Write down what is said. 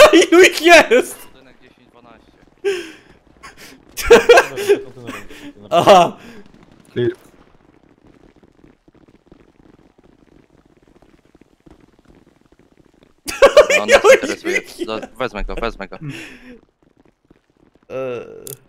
Ilu ich jest? Budynek 10-12. Aha. Clear. On nas interesuje. Wezmę go. Eee.